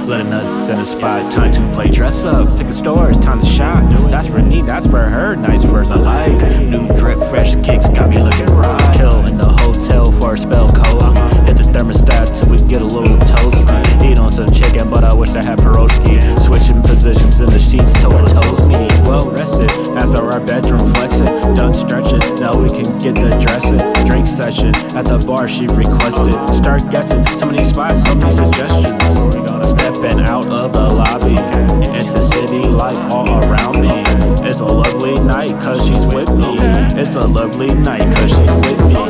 letting us in a spot. Time to play dress up, pick a store, it's time to shop. That's for me, that's for her, nice furs I like. New drip, fresh kicks, got me looking right. Chill in the hotel for a spell cozy. Hit the thermostat till we get a little toasty. Eat on some chicken, but I wish I had pierogi. Switching positions in the sheets till it toes me. Well rested, after our bedroom flexing. Done stretching, now we can get the dressing. Drink session, at the bar she requested. Start guessing, some of these spots, some of these suggestions. Stepping out of the lobby, into city life all around me. It's a lovely night cause she's with me. It's a lovely night cause she's with me.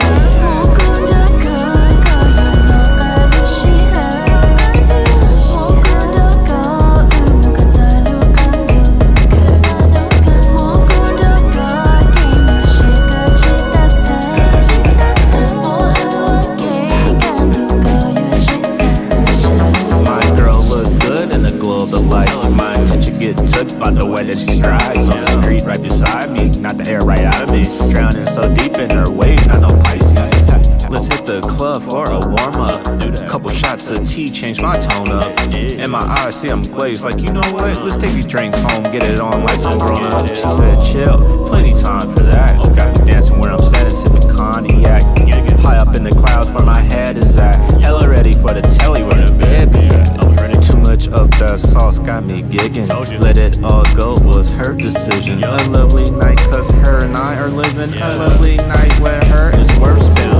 My attention get took by the way that she strides on the street right beside me, not the air right out of me. Drowning so deep in her waves, not no Pisces. Let's hit the club for a warm-up. Couple shots of tea, change my tone up. In my eyes, see I'm glazed, like you know what? Let's take these drinks home, get it on like some grown up. She said chill, plenty time for that. Got me dancing where I'm standing, sipping cognac. High up in the clouds where my head is at. Hella ready for the telly where the bed be at. Too much of that sauce got me gigging. Let it all go was her decision. A lovely night cause her and I are living. A lovely night where her is worth spending.